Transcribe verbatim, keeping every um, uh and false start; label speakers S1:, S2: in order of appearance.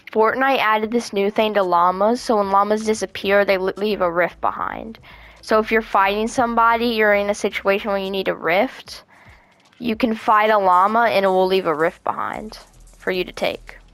S1: Fortnite added this new thing to llamas, so when llamas disappear, they leave a rift behind. So if you're fighting somebody, you're in a situation where you need a rift, you can fight a llama and it will leave a rift behind for you to take.